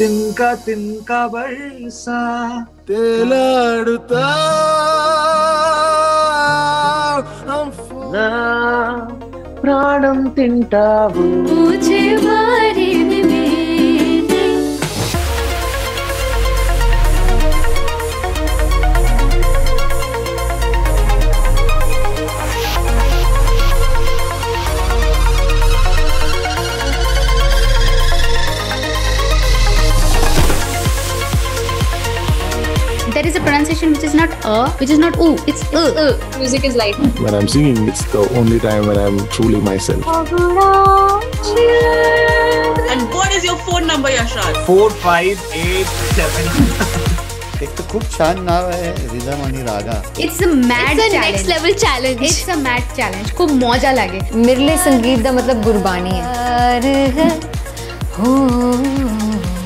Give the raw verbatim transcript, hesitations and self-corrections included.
तिनका तिनका बरसा तेलाडुता నా ప్రాణం తింటావు मुझे मारे में there is a pronunciation which is not a, which is not oo, it's uh. uh. Music is light. When I'm singing, it's the only time when I'm truly myself. And what is your phone number, Yashraj? four five eight seven एक तो खूप छान नाव आहे rhythm आणि रागा. It's a mad It's a challenge. next level challenge. It's a mad challenge. खूब मौजा लगे. मेरे लिए संगीत दा मतलब गुरबानी है.